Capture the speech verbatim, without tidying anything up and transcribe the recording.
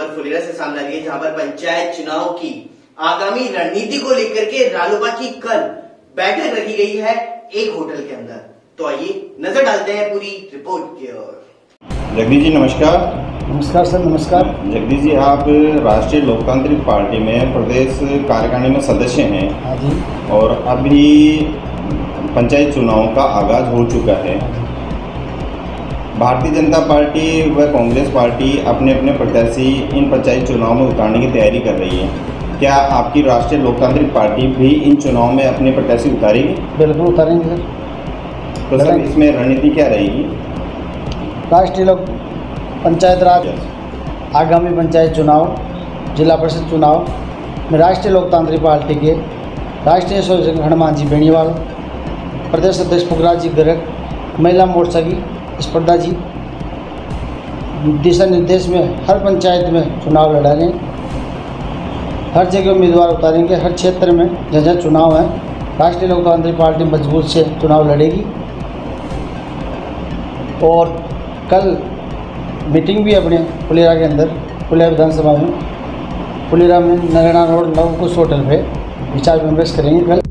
खबर फुलेरा से सामने आ रही है, जहां पर पंचायत चुनाव की आगामी रणनीति को लेकर के रालोपा की कल बैठक रखी गई है एक होटल के अंदर। तो आइए नजर डालते हैं पूरी रिपोर्ट की ओर। जगदीश जी नमस्कार। नमस्कार सर। नमस्कार। जगदीश जी, आप राष्ट्रीय लोकतांत्रिक पार्टी में प्रदेश कार्यकारिणी में सदस्य हैं। हाँ जी। और अभी पंचायत चुनाव का आगाज हो चुका है। भारतीय जनता पार्टी व कांग्रेस पार्टी अपने अपने प्रत्याशी इन पंचायत चुनाव में उतारने की तैयारी कर रही है। क्या आपकी राष्ट्रीय लोकतांत्रिक पार्टी भी इन चुनाव में अपने प्रत्याशी उतारेगी? बिल्कुल उतारेंगे सर। तो सर इसमें रणनीति क्या रहेगी? राष्ट्रीय लोक पंचायत राज आगामी पंचायत चुनाव, जिला परिषद चुनाव में राष्ट्रीय लोकतांत्रिक पार्टी के राष्ट्रीय संगठन मांझी बेनीवाल, प्रदेश अध्यक्ष पुखराज जी गर्ग, महिला मोर्चा की स्पर्धा जी दिशा निर्देश में हर पंचायत में चुनाव लड़ाएंगे। हर जगह उम्मीदवार उतारेंगे। हर क्षेत्र में जहाँ जहाँ चुनाव है राष्ट्रीय लोकतांत्रिक पार्टी मजबूत से चुनाव लड़ेगी। और कल मीटिंग भी अपने फुलेरा के अंदर, फुलेरा विधानसभा में, फुलेरा में नगरा रोड नवकुश होटल पे विचार विमर्श करेंगे कल।